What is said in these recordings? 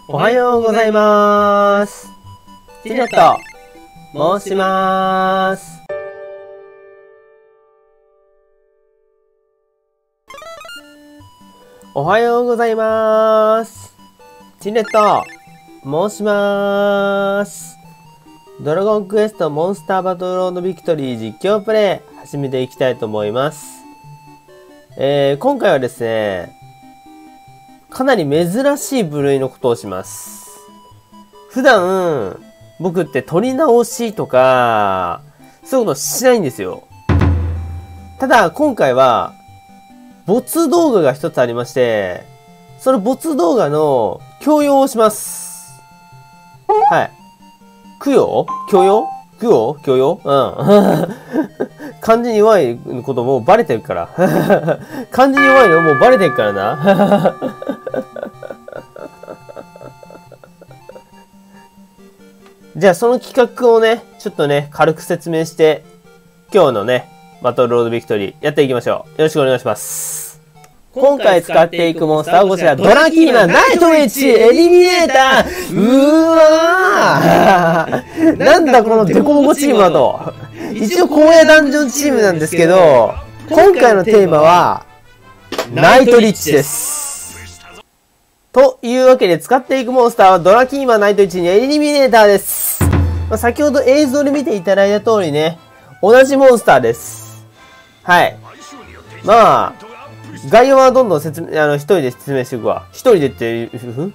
おはようございます。チレット申します。おはようございます。チレット申します。ドラゴンクエストモンスターバトルロードビクトリー実況プレイ始めていきたいと思います。今回はですね、かなり珍しい部類のことをします。普段、僕って撮り直しとか、そういうことしないんですよ。ただ、今回は、没動画が一つありまして、その没動画の強要をします。はい。供養強要供養強要うん。漢字に弱いこともうバレてるから。漢字に弱いのもうバレてるからな。じゃあその企画をね、ちょっとね、軽く説明して、今日のね、バトルロードビクトリーやっていきましょう。よろしくお願いします。今回使っていくモンスターはこちら、ドラキーナナイトウィッチエリミネーターうわーなんだこのデコボコチームだと。一応荒野ダンジョンチームなんですけど、今回のテーマは、ナイトリッチです。というわけで使っていくモンスターはドラキーマナイト1にエリミネーターです。先ほど映像で見ていただいた通りね、同じモンスターです。はい。まあ、概要はどんどん一人で説明していくわ。一人でって、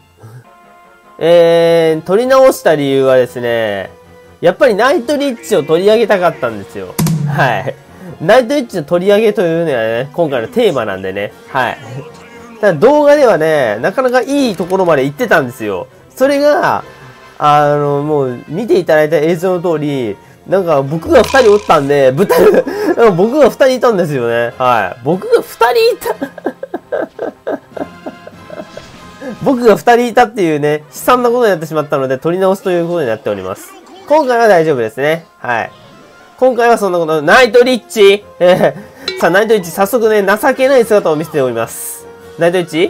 撮り直した理由はですね、やっぱりナイトリッチを取り上げたかったんですよ。はい。ナイトリッチの取り上げというのはね、今回のテーマなんでね。はい。ただ動画ではね、なかなかいいところまで行ってたんですよ。それが、もう見ていただいた映像の通り、なんか僕が2人おったんで、僕が2人いたんですよね。はい。僕が2人いた僕が2人いたっていうね、悲惨なことになってしまったので、撮り直すということになっております。今回は大丈夫ですね。はい。今回はそんなこと、ナイトリッチさあ、ナイトリッチ早速ね、情けない姿を見せております。ナイトリッチ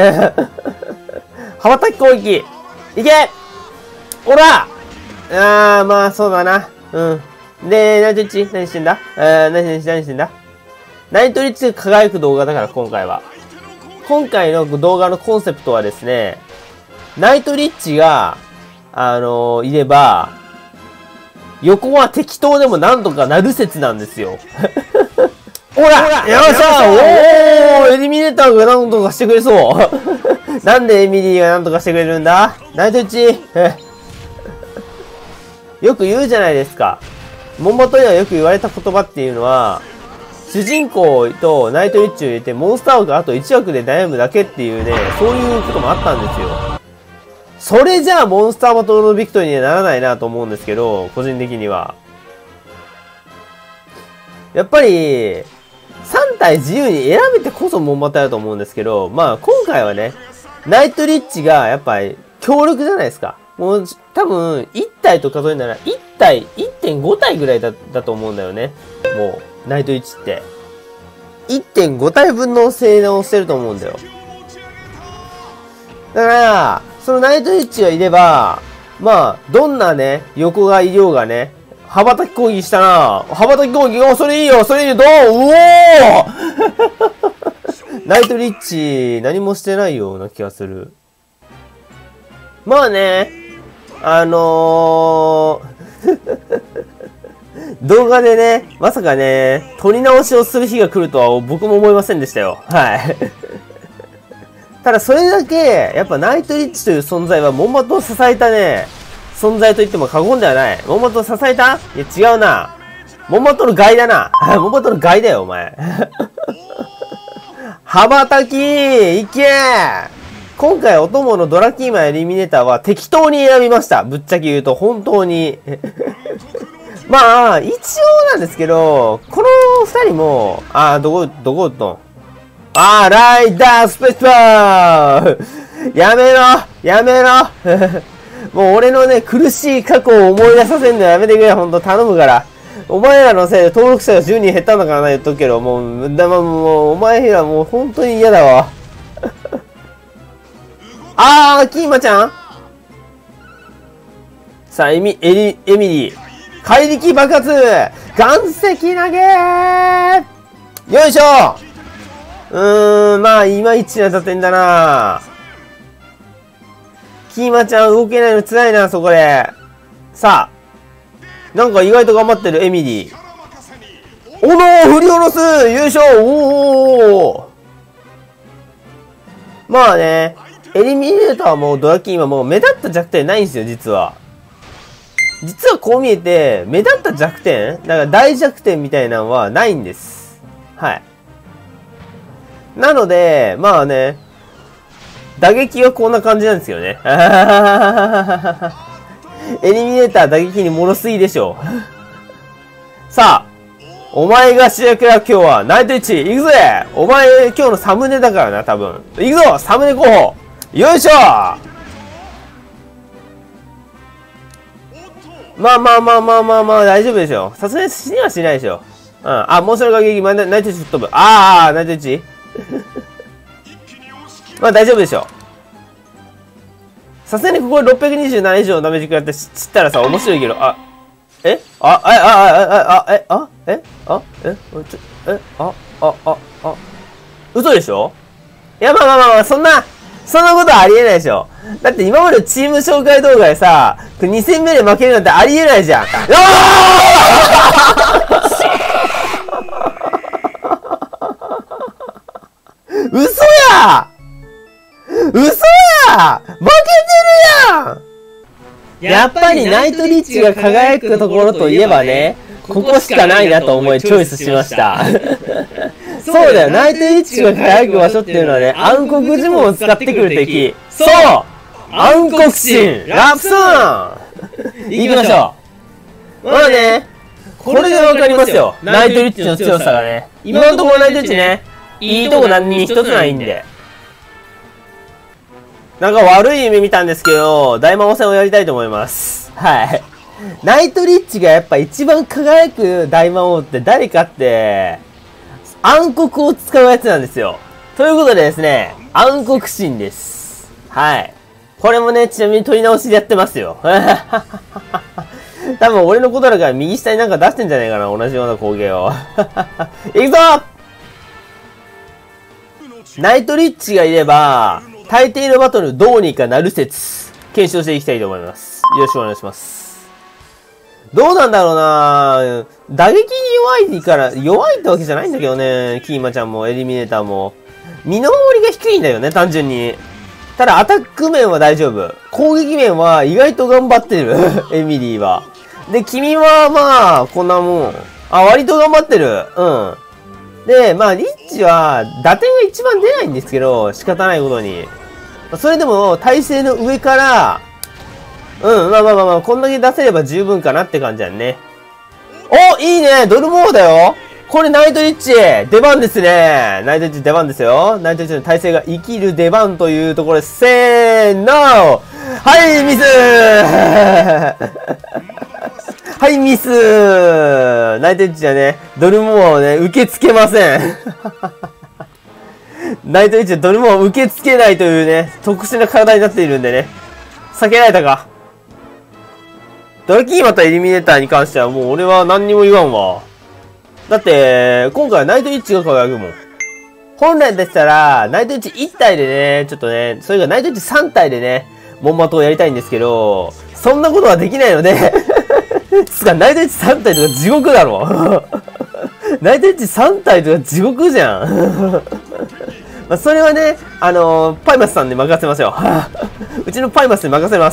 羽ばたき攻撃いけおらまあ、そうだな。うん。で、ナイトリッチ何してんだ何してんだナイトリッチが輝く動画だから、今回は。今回の動画のコンセプトはですね、ナイトリッチが、いれば、横は適当でもなんとかなる説なんですよ。ほらよっしゃおーエリミネーターがなんとかしてくれそうなんでエミリーがなんとかしてくれるんだナイトリッチよく言うじゃないですか。モンバトにはよく言われた言葉っていうのは、主人公とナイトリッチを入れてモンスター枠があと1枠で悩むだけっていうね、そういうこともあったんですよ。それじゃあモンスターバトルのビクトリーにはならないなと思うんですけど、個人的には。やっぱり、3体自由に選べてこそモンバトだと思うんですけど、まあ今回はね、ナイトリッチがやっぱり強力じゃないですか。もう多分1体と数えなら1体、1.5 体ぐらいだと思うんだよね。もう、ナイトリッチって。1.5 体分の性能をしてると思うんだよ。だから、そのナイトリッチがいれば、まあ、どんなね、横がいようがね、羽ばたき攻撃したな羽ばたき攻撃それいいよそれいいよどうおおナイトリッチ、何もしてないような気がする。まあね、動画でね、まさかね、撮り直しをする日が来るとは僕も思いませんでしたよ。はい。ただそれだけ、やっぱナイトリッチという存在はモンバトを支えたね、存在と言っても過言ではない。モンバトを支えたいや違うな。モンバトの害だな。モンバトの害だよ、お前。羽ばたきいけ今回お供のドラキーマエリミネーターは適当に選びました。ぶっちゃけ言うと、本当に。まあ、一応なんですけど、この二人も、どこ打っとんライダースペシャルやめろもう俺のね、苦しい過去を思い出させんのやめてくれ、ほんと頼むから。お前らのせいで登録者が10人減ったのかな言っとくけど、もう、お前らもう本当に嫌だわ。キーマちゃんさあ、エミリー。怪力爆発岩石投げーよいしょまあ、いまいちな打点だな。キーマちゃん動けないの辛いな、そこで。さあ。なんか意外と頑張ってる、エミリー。おのー振り下ろす優勝おーまあね、エリミネーターはもうドラキンはもう目立った弱点ないんですよ、実は。実はこう見えて、目立った弱点だから大弱点みたいなのはないんです。はい。なので、まあね、打撃はこんな感じなんですよね。エリミネーター打撃にものすぎでしょう。さあ、お前が主役だ今日は。ナイトイッチ、行くぜお前今日のサムネだからな、多分。行くぞサムネ候補よいしょまあ、大丈夫でしょ。さすがに死にはしないでしょ。うん。あ、もうそれが撃、ナイトイッチ吹っ飛ぶ。ナイトイッチまあ大丈夫でしょ。さすがにここ627以上のダメージ食らって知ったらさ、面白いけど、嘘でしょいや、まあ、そんなことはありえないでしょ。だって今までチーム紹介動画でさ、2戦目で負けるなんてありえないじゃん。嘘や負けてるやんやっぱりナイトリッチが輝くところといえばね、ここしかないなと思いチョイスしました。そうだよ、ナイトリッチが輝く場所っていうのはね、暗黒呪文を使ってくる敵。そう暗黒神ラプソン行きましょう。まあね、これでわかりますよ。ナイトリッチの強さがね。今のところナイトリッチね、いいとこ何に一つないんで。なんか悪い夢見たんですけど、大魔王戦をやりたいと思います。はい。ナイトリッチがやっぱ一番輝く大魔王って誰かって、暗黒を使うやつなんですよ。ということでですね、暗黒神です。はい。これもね、ちなみに取り直しでやってますよ。多分俺のことだから右下になんか出してんじゃないかな、同じような光景を。いくぞナイトリッチがいれば、大抵のバトルどうにかなる説、検証していきたいと思います。よろしくお願いします。どうなんだろうな打撃に弱いから、弱いってわけじゃないんだけどね。キーマちゃんもエリミネーターも。身の守りが低いんだよね、単純に。ただアタック面は大丈夫。攻撃面は意外と頑張ってる。エミリーは。で、君はまあ、こんなもん。割と頑張ってる。うん。で、まあ、リッチは、打点が一番出ないんですけど、仕方ないことに。それでも、体勢の上から、まあ、こんだけ出せれば十分かなって感じだね。おいいねドルモーだよこれナイトリッチ出番ですねナイトリッチ出番ですよナイトリッチの体勢が生きる出番というところで、せーのはいミスはいミスナイトリッチはね、ドルモアをね、受け付けませんナイトリッチはドルモアを受け付けないというね、特殊な体になっているんでね。避けられたか。ドラキーマとエリミネーターに関してはもう俺は何にも言わんわ。だって、今回はナイトリッチが輝くもん。本来でしたら、ナイトリッチ1体でね、ちょっとね、それがナイトリッチ3体でね、モンマトをやりたいんですけど、そんなことはできないので、つか、ナイトリッチ3体とか地獄だろ。ナイトリッチ3体とか地獄じゃん。まあそれはね、パイマスさんに任せましょう。うちのパイマスに任せます。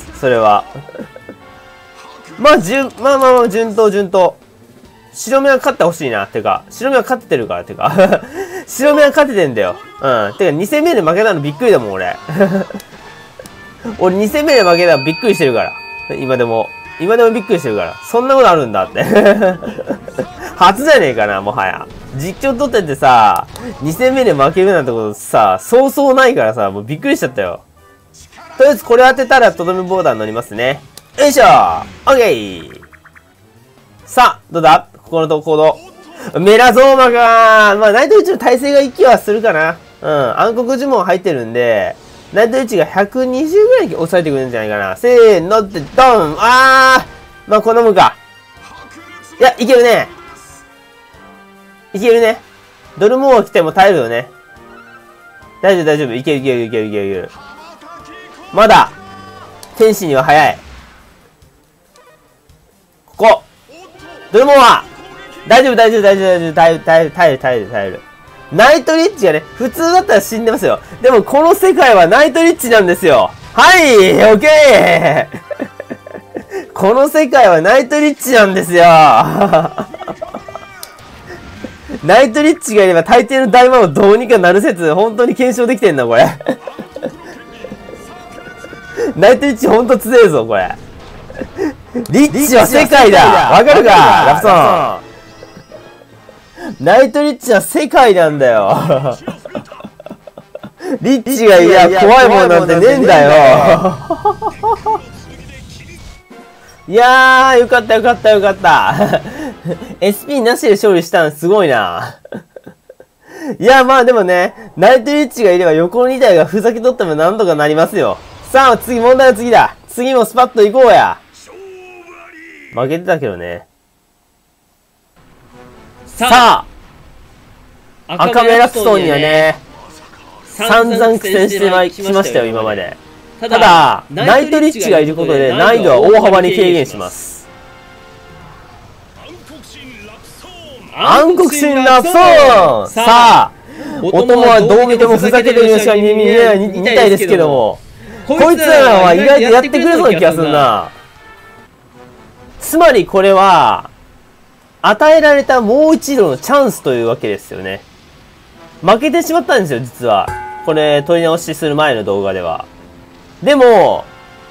それは。まあ、順当。白目は勝ってほしいな。てか、白目は勝ってるから。てか、白目は勝ててんだよ。うん。てか、2戦目で負けたのびっくりだもん、俺。俺2戦目で負けたらびっくりしてるから。今でもびっくりしてるから。そんなことあるんだって。初じゃねえかな、もはや。実況撮っててさ、2戦目で負けるなんてことさ、そうそうないからさ、もうびっくりしちゃったよ。とりあえずこれ当てたらとどめボーダーに乗りますね。よいしょオッケーさあ、どうだここのとこ行動。メラゾーマかまあ、ナイトリッチの耐性が息はするかな。うん。暗黒呪文入ってるんで、 ナイトリッチが120ぐらいに抑えてくるんじゃないかな。せーのってドン。まあこんなもんか。いや、いけるね。いけるね。ドルモア来ても耐えるよね。大丈夫大丈夫。いけるいけるいけるいけるいける。まだ天使には早い。ここドルモア大丈夫大丈夫大丈夫大丈夫耐える。ナイトリッチがね、普通だったら死んでますよ。でもこの世界はナイトリッチなんですよ。はい、オッケーこの世界はナイトリッチなんですよナイトリッチがいれば大抵の大魔王どうにかなる説、本当に検証できてんな、これナイトリッチほんと強えぞ、これリッチは世界だわかるかラプソンナイトリッチは世界なんだよリッチがいや怖いもんなんてねえんだよいやーよかったよかったよかったSP なしで勝利したのすごいないやまあでもねナイトリッチがいれば横の2台がふざけとってもなんとかなりますよ。さあ次問題は次だ。次もスパッと行こうや。負けてたけどね。さあ赤目ラクソンにはね散々苦戦してきましたよ今まで。ただナイトリッチがいることで難易度は大幅に軽減します。暗黒神ラプソーン。さあお供はどう見てもふざけてるようしか見えない2体ですけども、こいつらは意外とやってくれそうな気がするな。つまりこれは与えられたもう一度のチャンスというわけですよね。負けてしまったんですよ実はこれ取り直しする前の動画では。でも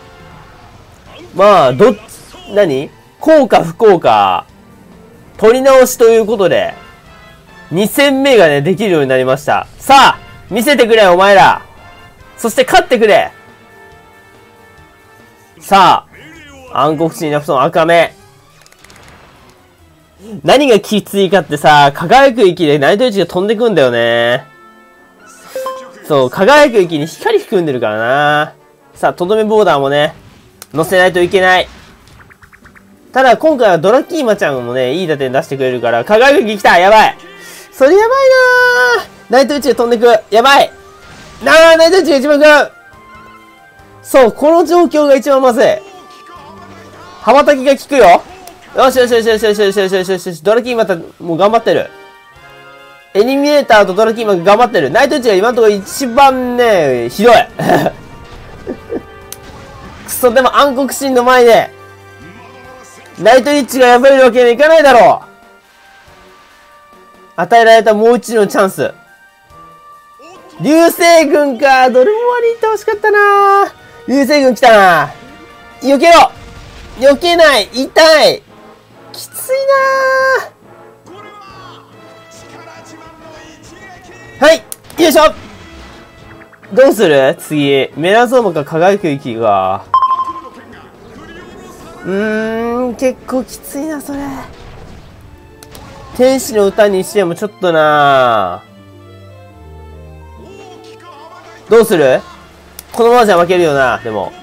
まあ何幸か不幸か取り直しということで2戦目がねできるようになりました。さあ見せてくれお前ら。そして勝ってくれ。さあ暗黒神ラプソン赤目何がきついかってさ、輝く息でナイトリッチが飛んでくんだよね。そう、輝く息に光含んでるからな。さあ、とどめボーダーもね、乗せないといけない。ただ、今回はドラキーマちゃんもね、いい打点出してくれるから、輝く息来たやばいそれやばいなーナイトリッチが飛んでくやばいナイトリッチが一番食うそう、この状況が一番まずい。羽ばたきが効くよよしよしよしよしよしよしよしよしよしよし。ドラキーマもう頑張ってる。エリミネーターとドラキーマが頑張ってる。ナイトリッチが今のところ一番ね、ひどい。くそ、でも暗黒神の前で、ナイトリッチが破れるわけにはいかないだろう。与えられたもう一度のチャンス。流星群か。ドルモアに行ってほしかったな。流星群来たな。避けろ避けない痛いきついなー。はいよいしょどうする次。メラゾーマか輝く息が。結構きついな、それ。天使の歌にしてもちょっとなー。どうするこのままじゃ負けるよな、でも。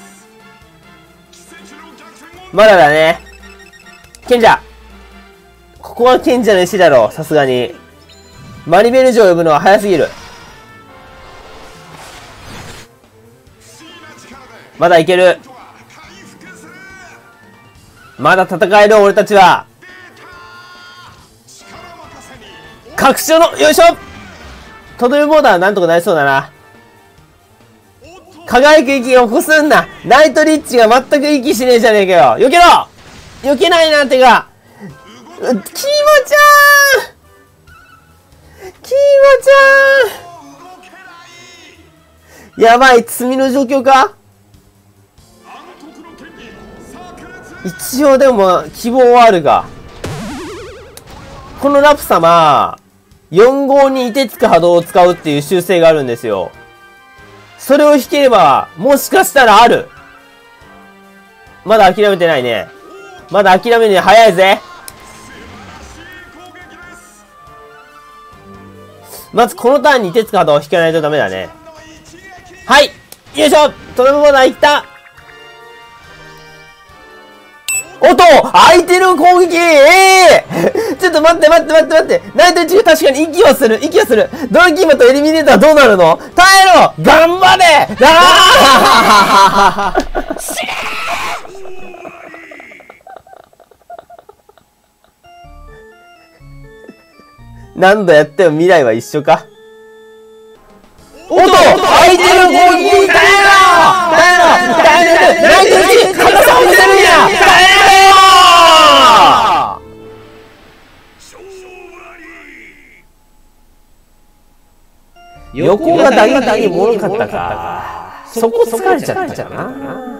まだだね。賢者ここは賢者の石だろう、さすがに。マリベル城を呼ぶのは早すぎる。まだいける。まだ戦える、俺たちは。確証の、よいしょとどめボーダーはなんとかなりそうだな。輝く息を起こすんな。ナイトリッチが全く息しねえじゃねえかよ。避けろ避けないなんてか。キーモちゃんキーモちゃんやばい、罪の状況か。一応でも希望はあるが、このラプ様4号に凍てつく波動を使うっていう習性があるんですよ。それを引ければもしかしたらある。まだ諦めてないね。まだ諦めるに早いぜ。まずこのターンに凍てつく波動を引かないとダメだね。 はい、よいしょ、トランプボーナーいった。おっと、相手の攻撃、ちょっと待って。ナイトイチが確かに息をする。ドラキーマとエリミネーターはどうなるの？耐えろ！頑張れ！何度やっても未来は一緒か。おっと、相手の攻撃に耐えろ！ナイトイチ、硬さを見せるんや！耐えろ！横が打撃にもろかったか。そこ疲れちゃったかな。